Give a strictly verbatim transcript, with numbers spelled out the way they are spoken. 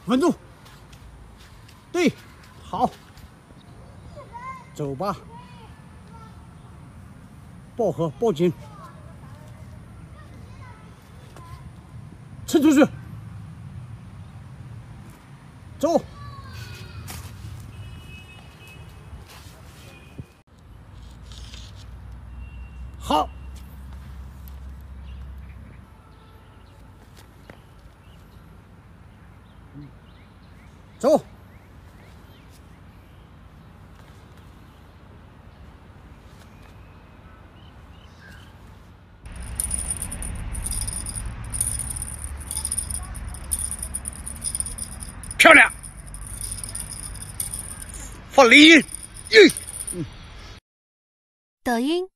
稳住。对，好，走吧。抱合，抱紧，撑出去，走。好。 走，漂亮，放离音，嗯， 抖音。